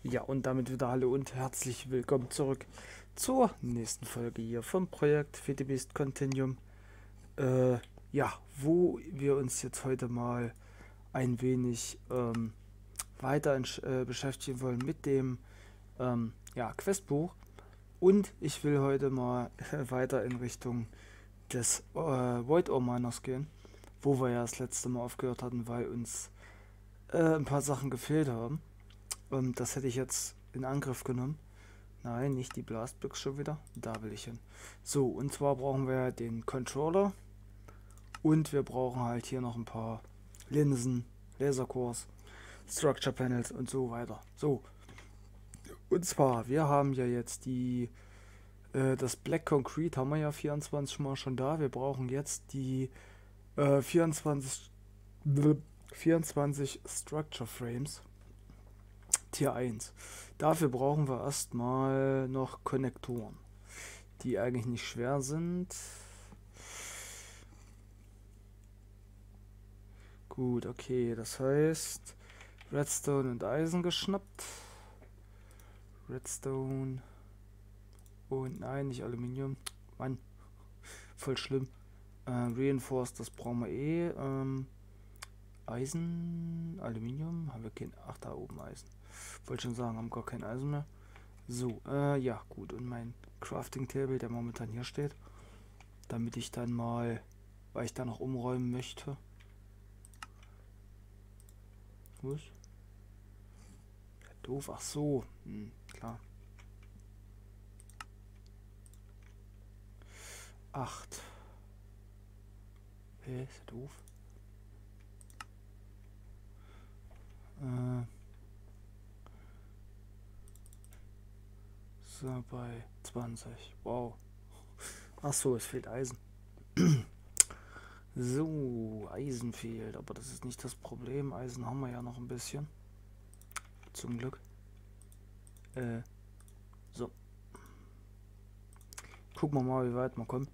Ja, und damit wieder hallo und herzlich willkommen zurück zur nächsten Folge hier vom Projekt Beast Continuum. Äh, ja, wo wir uns jetzt heute mal ein wenig weiter beschäftigen wollen mit dem Questbuch. Und ich will heute mal weiter in Richtung des Void Ore Miners gehen, wo wir ja das letzte Mal aufgehört hatten, weil uns ein paar Sachen gefehlt haben. Das hätte ich jetzt in Angriff genommen. Nein, nicht die Blastbox schon wieder. Da will ich hin. So, und zwar brauchen wir den Controller. Und wir brauchen halt hier noch ein paar Linsen, Lasercores, Structure Panels und so weiter. So, und zwar, wir haben ja jetzt das Black Concrete haben wir ja 24 Mal schon da. Wir brauchen jetzt die 24, 24 Structure Frames. Tier 1. Dafür brauchen wir erstmal noch Konnektoren, die eigentlich nicht schwer sind. Gut, okay, das heißt Redstone und Eisen geschnappt. Redstone und nein, nicht Aluminium. Mann, voll schlimm. Reinforced, das brauchen wir eh. Eisen, Aluminium, haben wir kein. Ach, da oben Eisen. Wollte schon sagen, haben gar kein Eisen mehr. So, ja, gut. Und mein Crafting Table, der momentan hier steht. Damit ich dann mal, weil ich da noch umräumen möchte. Was? Ja, doof, ach so. Klar. 8. Ist ja doof. So, bei 20. Wow. Ach so, es fehlt Eisen. So, Eisen fehlt, aber das ist nicht das Problem. Eisen haben wir ja noch ein bisschen. Zum Glück. So. Gucken wir mal, wie weit wir kommen.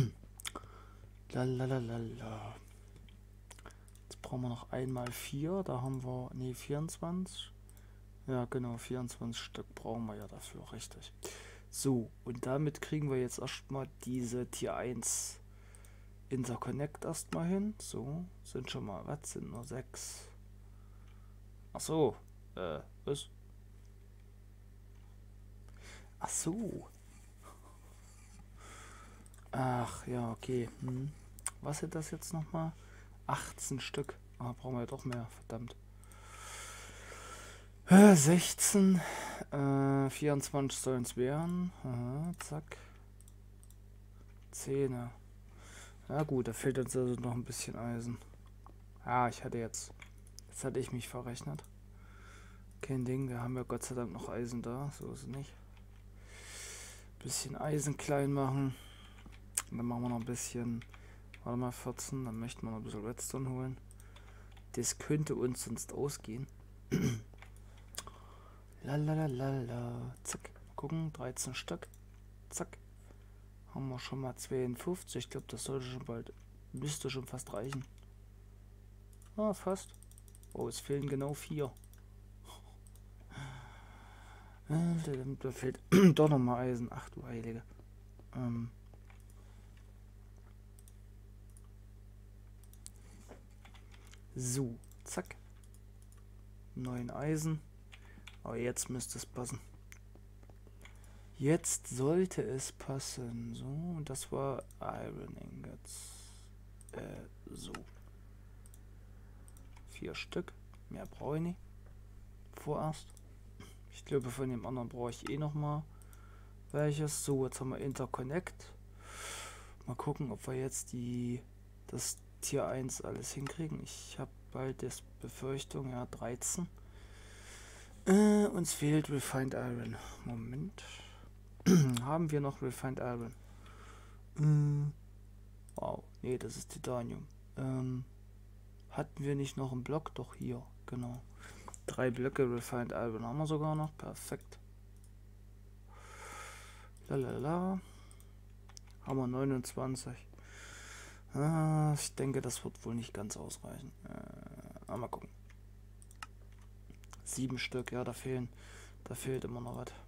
Lalalala. Jetzt brauchen wir noch einmal 4. Da haben wir, ne, 24. Ja, genau, 24 Stück brauchen wir ja dafür, richtig. So, und damit kriegen wir jetzt erstmal diese Tier 1 Interconnect erstmal hin. So, sind schon mal, was sind nur 6? Ach so, was? Ach so. Ach, ja, okay. Was sind das jetzt nochmal? 18 Stück. Ah, brauchen wir ja doch mehr, verdammt. 16, 24 sollen es werden. Aha, zack. 10. Na gut, da fehlt uns also noch ein bisschen Eisen. Ah, jetzt hatte ich mich verrechnet. Kein Ding, wir haben ja Gott sei Dank noch Eisen da, so ist es nicht. Bisschen Eisen klein machen. Und dann machen wir noch ein bisschen, warte mal, 14, dann möchten wir noch ein bisschen Redstone holen. Das könnte uns sonst ausgehen. Lalalala, zack, gucken, 13 Stück, zack. Haben wir schon mal 52, ich glaube, das sollte schon bald, müsste schon fast reichen. Ah, fast. Oh, es fehlen genau 4. Da fehlt doch noch mal Eisen. Ach du Heilige. So, zack. 9 Eisen. Aber jetzt müsste es passen. Jetzt sollte es passen. So, und das war Iron Ingots. So. 4 Stück. Mehr brauche ich nicht. Vorerst. Ich glaube, von dem anderen brauche ich eh noch mal welches. So, jetzt haben wir Interconnect. Mal gucken, ob wir jetzt das Tier 1 alles hinkriegen. Ich habe bald das Befürchtung, ja, 13. Uns fehlt Refined Iron. Moment. Haben wir noch Refined Iron? Wow, nee, das ist Titanium. Hatten wir nicht noch einen Block? Doch, hier, genau. 3 Blöcke Refined Iron haben wir sogar noch. Perfekt. Lalala. Haben wir 29. Ich denke, das wird wohl nicht ganz ausreichen. Mal gucken. 7 Stück, ja, da Da fehlt immer noch was.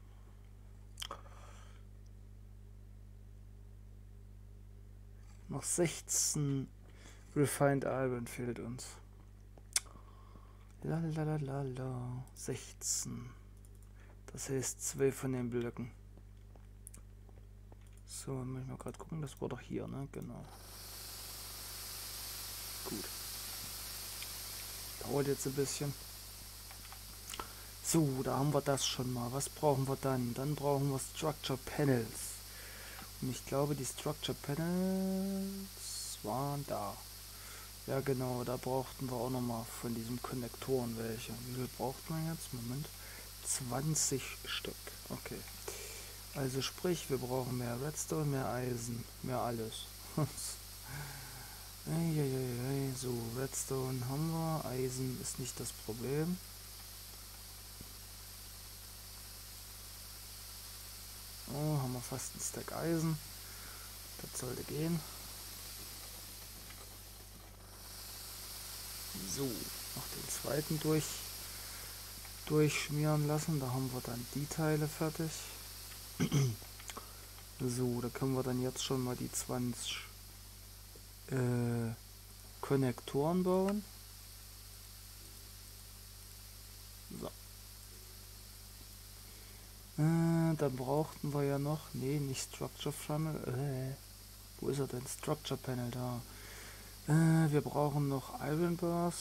Noch 16 Refined Iron fehlt uns. Lalalala, 16. Das heißt 2 von den Blöcken. So, muss ich mal gerade gucken, das war doch hier, ne? Genau. Gut. Dauert jetzt ein bisschen. So, da haben wir das schon mal. Was brauchen wir dann? Dann brauchen wir Structure Panels. Und ich glaube, die Structure Panels waren da. Ja genau, da brauchten wir auch nochmal von diesen Konnektoren welche. Wie viel braucht man jetzt? Moment. 20 Stück. Okay. Also sprich, wir brauchen mehr Redstone, mehr Eisen, mehr alles. So, Redstone haben wir. Eisen ist nicht das Problem. Oh, haben wir fast ein Stack Eisen. Das sollte gehen. So, noch den zweiten durchschmieren lassen. Da haben wir dann die Teile fertig. So, da können wir dann jetzt schon mal die 20 Konnektoren bauen. So. Dann brauchten wir ja noch, nee, nicht Structure Panel. Wo ist er denn? Structure Panel da. Wir brauchen noch Iron Bars.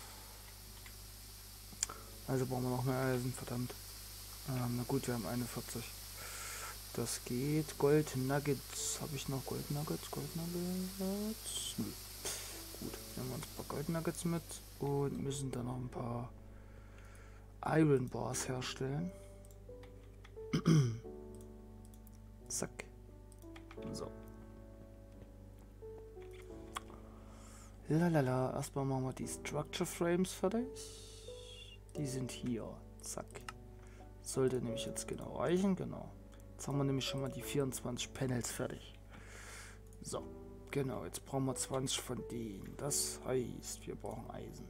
Also brauchen wir noch mehr Eisen, verdammt. Na gut, wir haben 41. Das geht. Gold Nuggets. Habe ich noch Gold Nuggets? Gold Nuggets? Nö. Gut, nehmen wir uns ein paar Gold Nuggets mit und müssen dann noch ein paar Iron Bars herstellen. Zack. So. Lalala, erstmal machen wir die Structure Frames fertig. Die sind hier. Zack. Sollte nämlich jetzt genau reichen, genau. Jetzt haben wir nämlich schon mal die 24 Panels fertig. So, genau, jetzt brauchen wir 20 von denen. Das heißt, wir brauchen Eisen.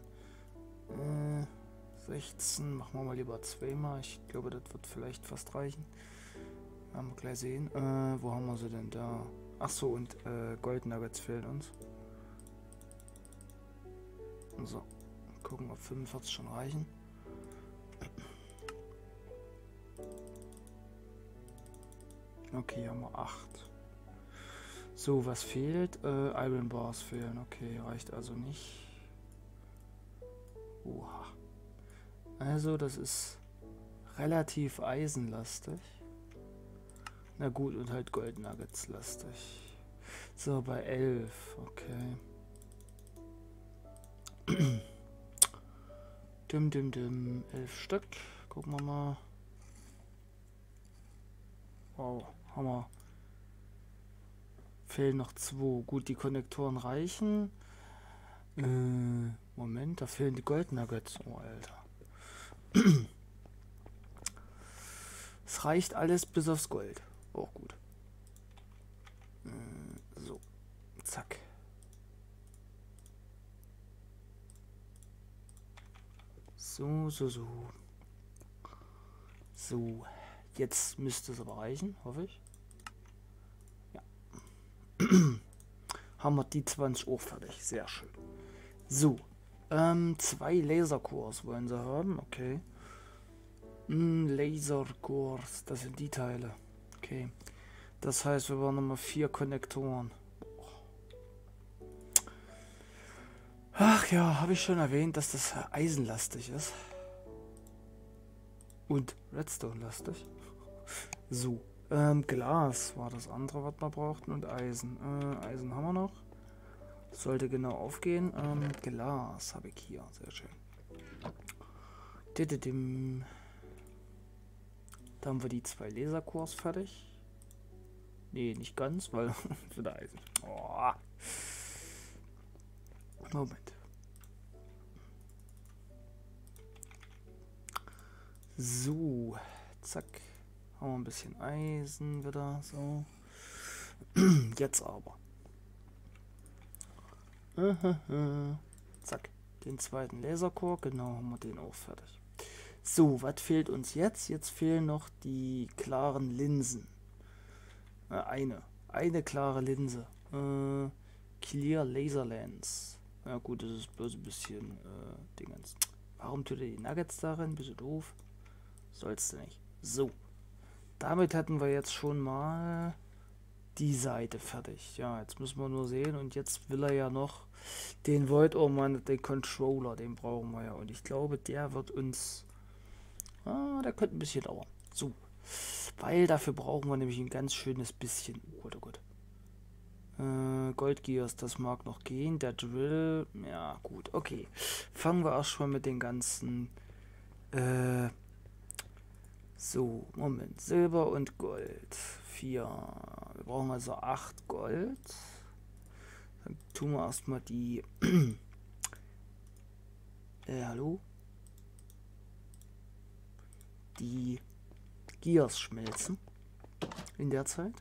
16, machen wir mal lieber zweimal. Ich glaube, das wird vielleicht fast reichen. Werden wir gleich sehen. Wo haben wir sie denn da? Achso, und Gold Nuggets fehlen uns. So, gucken, ob 45 schon reichen. Okay, haben wir 8. So, was fehlt? Iron Bars fehlen. Okay, reicht also nicht. Oha. Also, das ist relativ eisenlastig. Na gut, und halt Gold Nuggets lastig. So, bei 11. Okay. Dim, 11 Stück. Gucken wir mal. Wow, Hammer. Fehlen noch 2. Gut, die Konnektoren reichen. Moment, da fehlen die Gold Nuggets. Oh, Alter. Es reicht alles bis aufs Gold. Auch gut. So. Zack. So. So. Jetzt müsste es aber reichen, hoffe ich. Ja. Haben wir die 20 auch fertig. Sehr schön. So. 2 Lasercores wollen sie haben. Okay. Lasercores. Das sind die Teile. Okay. Das heißt, wir brauchen nochmal 4 Konnektoren. Ach ja, habe ich schon erwähnt, dass das eisenlastig ist. Und Redstone-lastig. So. Glas war das andere, was wir brauchten. Und Eisen. Eisen haben wir noch. Sollte genau aufgehen. Glas habe ich hier. Sehr schön. Da haben wir die 2 Lasercores fertig. Nee, nicht ganz, weil für der Eisen. Oh. Moment. So, zack. Haben wir ein bisschen Eisen wieder, so. Jetzt aber. Zack. Den zweiten Lasercore, genau, haben wir den auch fertig. So, was fehlt uns jetzt? Jetzt fehlen noch die klaren Linsen. Eine klare Linse. Clear Laser Lens. Ja gut, das ist bloß ein bisschen Dingens. Warum tut er die Nuggets darin? Bist du doof? Sollst du nicht. So. Damit hatten wir jetzt schon mal die Seite fertig. Ja, jetzt müssen wir nur sehen. Und jetzt will er ja noch den Void Orman, den Controller, den brauchen wir ja. Und ich glaube, der wird uns... der könnte ein bisschen dauern. So. Weil dafür brauchen wir nämlich ein ganz schönes bisschen... Oh Gott, oh Gott. Gold Gears, das mag noch gehen. Der Drill... Ja, gut, okay. Fangen wir erst schon mit den ganzen... so, Moment. Silber und Gold. 4. Wir brauchen also 8 Gold. Dann tun wir erstmal die... hallo? Die Gears schmelzen. In der Zeit.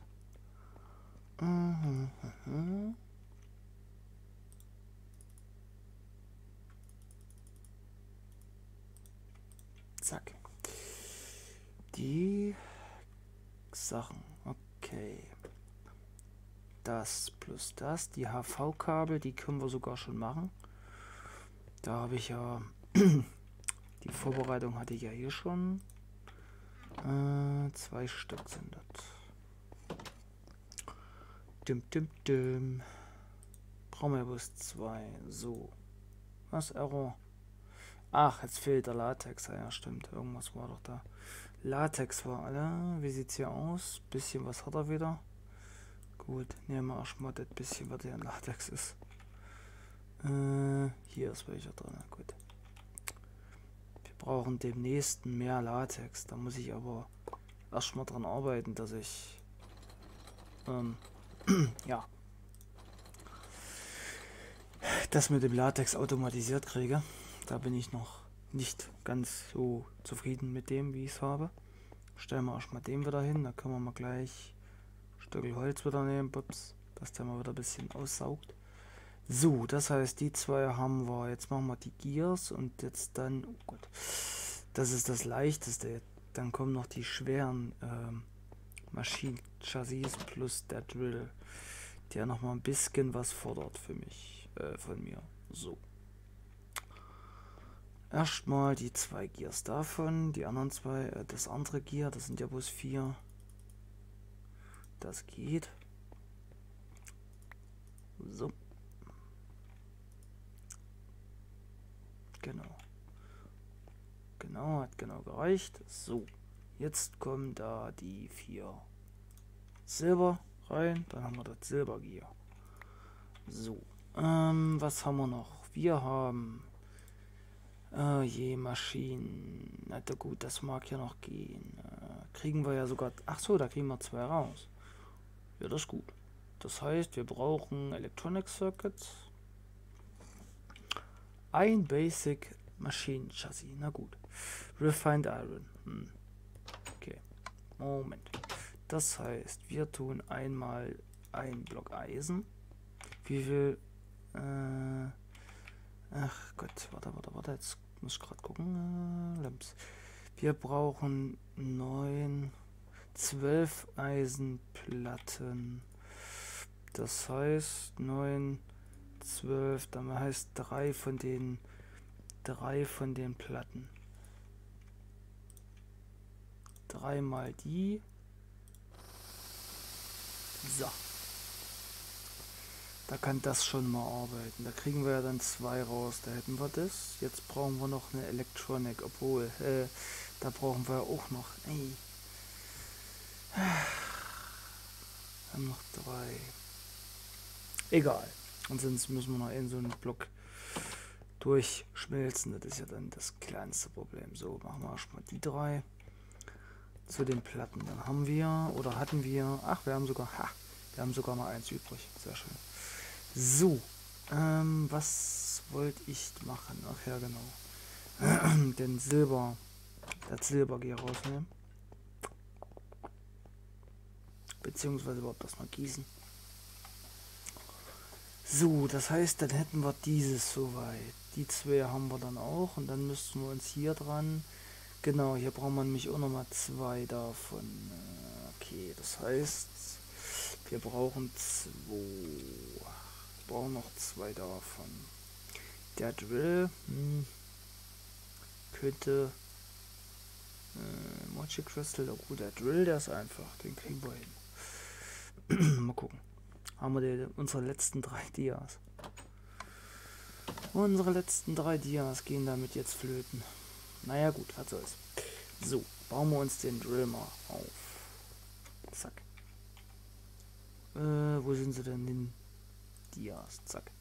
Zack. Die Sachen. Okay. Das plus das. Die HV-Kabel, die können wir sogar schon machen. Da habe ich ja... die Vorbereitung hatte ich ja hier schon. 2 Stück sind das. Brauchen wir bloß 2. So. Was? Error? Ach, jetzt fehlt der Latex. Ja, stimmt. Irgendwas war doch da. Latex war alle. Wie sieht's hier aus? Bisschen was hat er wieder. Gut, nehmen wir erstmal das bisschen, was hier in Latex ist. Hier ist welcher drin. Gut. Wir brauchen demnächst mehr Latex. Da muss ich aber erstmal dran arbeiten, dass ich ja, das mit dem Latex automatisiert kriege. Da bin ich noch nicht ganz so zufrieden mit dem, wie ich es habe. Stellen wir erstmal den wieder hin. Da können wir mal gleich ein Stück Holz wieder nehmen, Pups, dass der mal wieder ein bisschen aussaugt. So, das heißt, die 2 haben wir. Jetzt machen wir die Gears und jetzt dann, oh Gott, das ist das Leichteste. Dann kommen noch die schweren Maschinen, Chassis plus der Drill, der noch mal ein bisschen was fordert für mich, von mir. So. Erstmal die 2 Gears davon, die anderen 2, das andere Gear, das sind ja bloß 4. Das geht. So. Genau. Genau, hat genau gereicht. So. Jetzt kommen da die 4 Silber rein. Dann haben wir das Silbergear. So. Was haben wir noch? Wir haben je Maschinen. Na gut, das mag ja noch gehen. Kriegen wir ja sogar... Ach so, da kriegen wir 2 raus. Ja, das ist gut. Das heißt, wir brauchen Electronic Circuits. Ein Basic Maschinen Chassis. Na gut. Refined Iron. Okay. Moment. Das heißt, wir tun einmal ein Block Eisen. Wie viel... ach Gott, warte. Jetzt muss ich gerade gucken. Wir brauchen 12 Eisenplatten. Das heißt 9, 12, dann heißt 3 von den Platten. 3 mal die. So. Da kann das schon mal arbeiten. Da kriegen wir ja dann 2 raus. Da hätten wir das. Jetzt brauchen wir noch eine Electronic. Obwohl, da brauchen wir auch noch. Ey. Wir haben noch 3. Egal. Ansonsten müssen wir noch in so einen Block durchschmelzen. Das ist ja dann das kleinste Problem. So, machen wir erstmal die 3 zu den Platten. Dann haben wir, oder hatten wir, ach, wir haben sogar mal 1 übrig. Sehr schön. So, was wollte ich machen? Ach ja, genau. Das Silbergear rausnehmen. Beziehungsweise überhaupt erstmal gießen. So, das heißt, dann hätten wir dieses soweit. Die 2 haben wir dann auch und dann müssten wir uns hier dran Genau, hier braucht man nämlich auch nochmal 2 davon. Okay, das heißt, wir brauchen 2. Wir brauchen noch 2 davon. Der Drill könnte Mochi Crystal, oh gut, der Drill, der ist einfach, den kriegen wir hin. Mal gucken. Haben wir unsere letzten 3 Dias. Unsere letzten 3 Dias gehen damit jetzt flöten. Naja gut, was soll's. So, bauen wir uns den Drill mal auf. Zack. Wo sind sie denn hin? Dias, zack.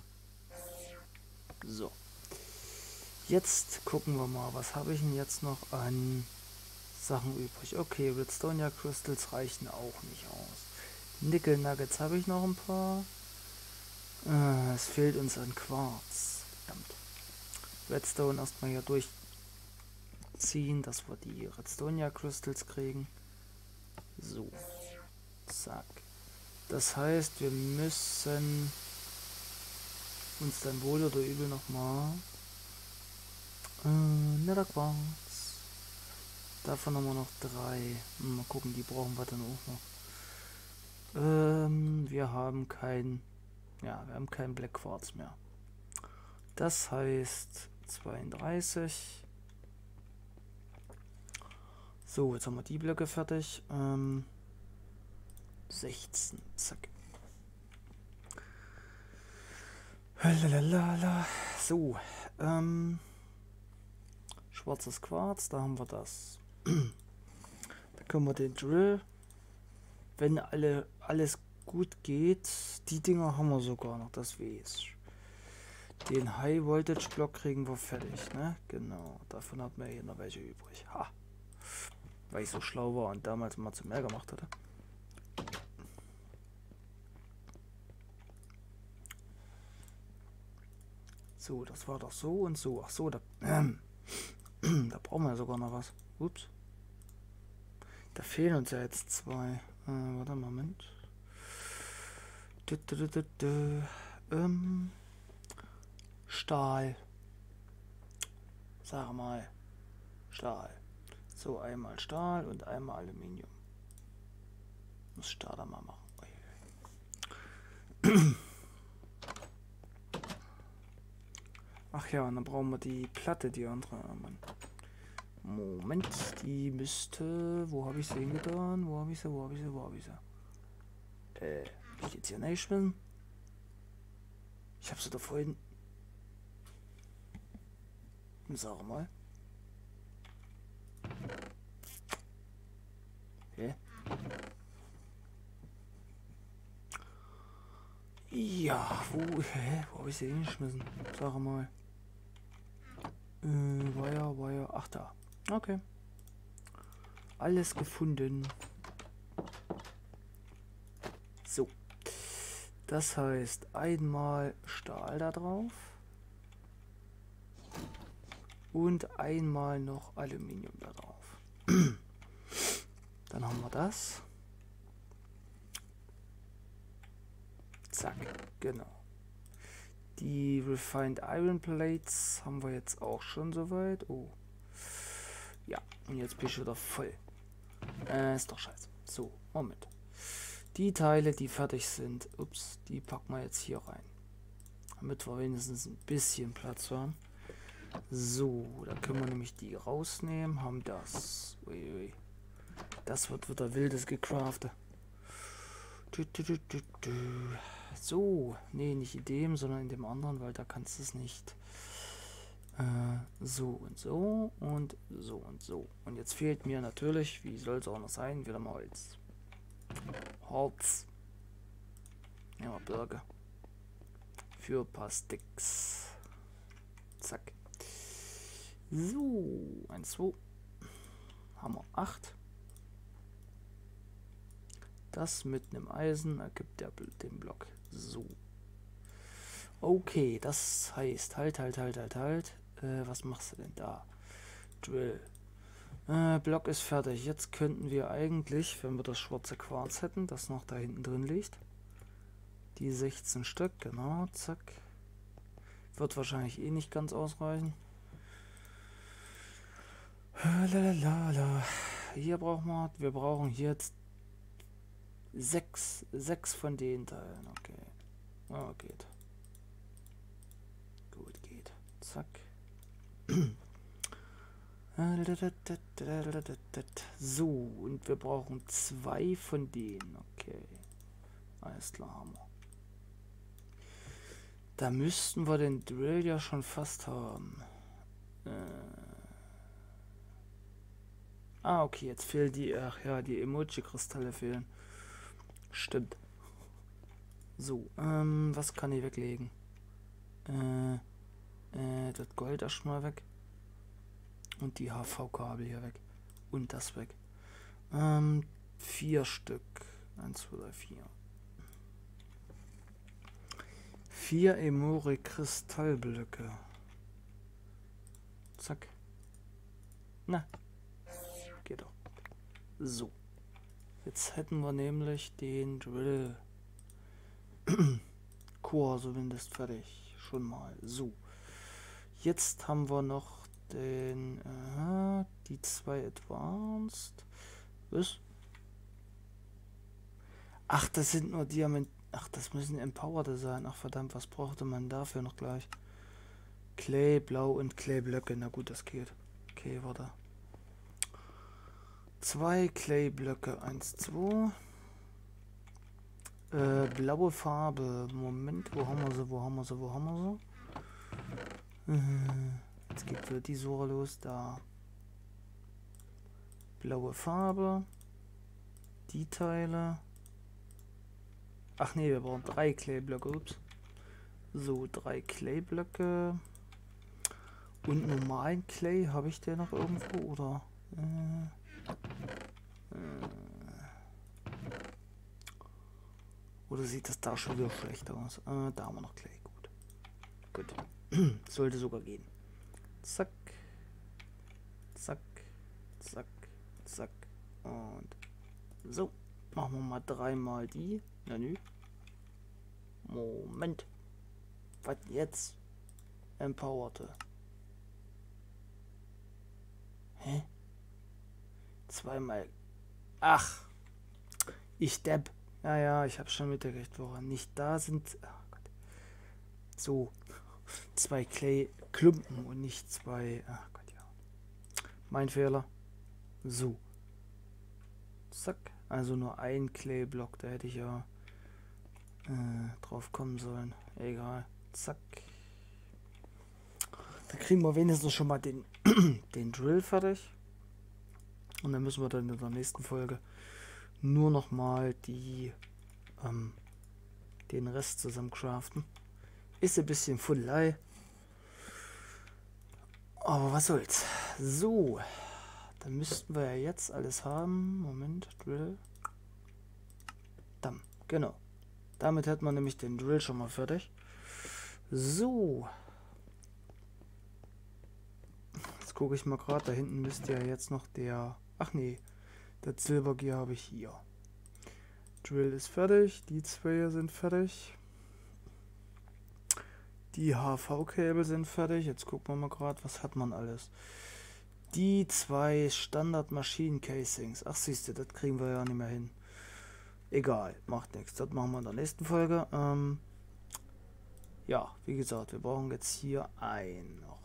So. Jetzt gucken wir mal, was habe ich denn jetzt noch an Sachen übrig. Okay, Redstonia Crystals reichen auch nicht aus. Nickel Nuggets habe ich noch ein paar. Es fehlt uns an Quarz. Verdammt. Redstone erstmal hier durchziehen, dass wir die Redstonia Crystals kriegen. So. Zack. Das heißt, wir müssen uns dann wohl oder übel nochmal Netherquarz. Davon haben wir noch 3. Mal gucken, die brauchen wir dann auch noch. Wir haben kein Black Quartz mehr. Das heißt 32. So, jetzt haben wir die Blöcke fertig. 16. Zack. Lalalala. So, schwarzes Quarz, da haben wir das. Da können wir den Drill, wenn alles gut geht, die Dinger haben wir sogar noch, das weiß. Den High Voltage Block kriegen wir fertig, ne? Genau, davon hat man hier noch welche übrig. Ha! Weil ich so schlau war und damals mal zu mehr gemacht hatte. So, das war doch so und so. Ach so, da brauchen wir ja sogar noch was. Ups. Da fehlen uns ja jetzt 2. Warte, Moment. Stahl. Sag mal. Stahl. So, einmal Stahl und einmal Aluminium. Muss Stahl mal machen. Ach ja, und dann brauchen wir die Platte, die andere. Moment, die müsste... Wo habe ich sie hingetan? Wo habe ich sie? Ich jetzt hier nicht schwimmen? Ich habe sie da vorhin... Sag mal. Hä? Ja, wo habe ich sie hingeschmissen? Sag mal. War ja... Ach, da. Okay. Alles gefunden. So. Das heißt, einmal Stahl da drauf. Und einmal noch Aluminium da drauf. Dann haben wir das. Zack, genau. Die Refined Iron Plates haben wir jetzt auch schon soweit. Oh. Ja, und jetzt bin ich wieder voll. Ist doch scheiße. So, Moment. Die Teile, die fertig sind, ups, die packen wir jetzt hier rein. Damit wir wenigstens ein bisschen Platz haben. So, da können wir nämlich die rausnehmen, haben das. Uiui. Das wird wieder wildes gecraftet. So, nee, nicht in dem, sondern in dem anderen, weil da kannst du es nicht. So und so und so und so. Und jetzt fehlt mir natürlich, wie soll es auch noch sein, wieder mal Holz. Holz. Ja, Birke. Für ein paar Sticks. Zack. So, 1, 2. Haben wir 8. Das mit einem Eisen ergibt den Block. So. Okay, das heißt, halt. Was machst du denn da? Drill. Block ist fertig. Jetzt könnten wir eigentlich, wenn wir das schwarze Quarz hätten, das noch da hinten drin liegt. Die 16 Stück, genau, zack. Wird wahrscheinlich eh nicht ganz ausreichen. Lalalala. Hier wir brauchen hier jetzt sechs von den Teilen. Okay. Oh, geht. Gut, geht. Zack. So, und wir brauchen 2 von denen. Okay. Alles klar, haben wir. Da müssten wir den Drill ja schon fast haben. Okay, jetzt fehlen die. Ach ja, die Emoji-Kristalle fehlen. Stimmt. So, was kann ich weglegen? Das Gold erstmal weg. Und die HV-Kabel hier weg. Und das weg. 4 Stück. 1, 2, 3, 4. 4 Emori-Kristallblöcke. Zack. Na. Geht doch. So. Jetzt hätten wir nämlich den Drill Core zumindest fertig. Schon mal. So. Jetzt haben wir noch den die 2 Advanced. Was? Ach, das sind nur Diamant. Ach, das müssen Empowered sein. Ach verdammt, was brauchte man dafür noch gleich? Clay, Blau und Clay-Blöcke. Na gut, das geht. Okay, warte. 2 Clay-Blöcke. 1, 2. Blaue Farbe. Moment, wo haben wir sie? Jetzt geht wieder die Suche los. Da. Blaue Farbe. Die Teile. Ach nee, wir brauchen 3 Clay-Blöcke. Ups. So, 3 Clay-Blöcke. Und normalen Clay. Habe ich den noch irgendwo? Oder? Oder sieht das da schon wieder schlecht aus? Da haben wir noch Clay. Gut. Sollte sogar gehen. Zack. Zack. Zack. Zack. Und so. Machen wir mal 3 mal die. Na nü. Moment. Was jetzt? Empowerte. Hä? 2 mal. Ach. Ich depp. Ja, ich habe schon mitgekriegt, woran nicht da sind. Oh Gott. So. 2 Clay-Klumpen und nicht 2. Ach Gott, ja. Mein Fehler. So. Zack. Also nur ein Clay-Block. Da hätte ich ja drauf kommen sollen. Egal. Zack. Da kriegen wir wenigstens schon mal den, den Drill fertig. Und dann müssen wir dann in der nächsten Folge nur noch mal den Rest zusammen craften. Ist ein bisschen Fuddelei. Aber was soll's. So. Dann müssten wir ja jetzt alles haben. Moment, Drill. Dann, genau. Damit hat man nämlich den Drill schon mal fertig. So. Jetzt gucke ich mal gerade. Da hinten müsste ja jetzt noch der... Ach nee. Das Silbergear habe ich hier. Drill ist fertig. Die 2 sind fertig. Die HV-Kabel sind fertig. Jetzt gucken wir mal gerade, was hat man alles. Die 2 Standard-Maschinen-Casings. Ach siehst du, das kriegen wir ja nicht mehr hin. Egal, macht nichts. Das machen wir in der nächsten Folge. Ja, wie gesagt, wir brauchen jetzt hier noch.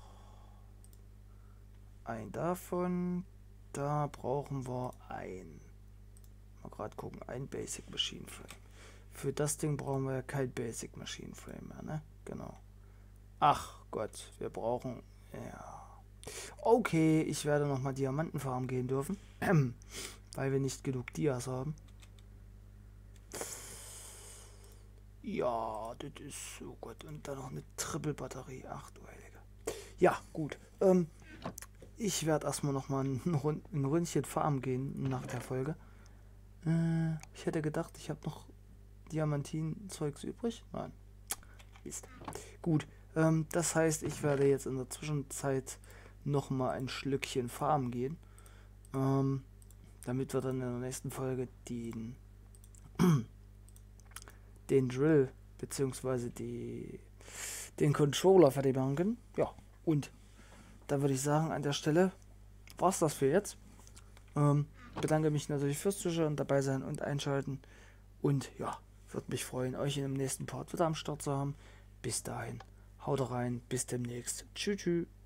Ein davon. Da brauchen wir mal gerade gucken, ein Basic Machine Frame. Für das Ding brauchen wir ja kein Basic Machine Frame mehr, ne? Genau. Ach Gott, wir brauchen... Ja. Okay, ich werde nochmal Diamanten farmen gehen dürfen. Weil wir nicht genug Dias haben. Ja, das ist... Oh Gott, und dann noch eine Triple-Batterie. Ach du Heilige. Ja, gut. Ich werde erstmal nochmal ein Ründchen farmen gehen nach der Folge. Ich hätte gedacht, ich habe noch Diamantin-Zeugs übrig. Nein. Ist. Gut. Das heißt, ich werde jetzt in der Zwischenzeit noch mal ein Schlückchen farmen gehen, damit wir dann in der nächsten Folge den Drill bzw. den Controller fertig machen können. Ja, und da würde ich sagen, an der Stelle war's das für jetzt. Bedanke mich natürlich fürs Zuschauen, dabei sein und einschalten. Und ja, würde mich freuen, euch in dem nächsten Part wieder am Start zu haben. Bis dahin, haut rein, bis demnächst. Tschüss, tschüss.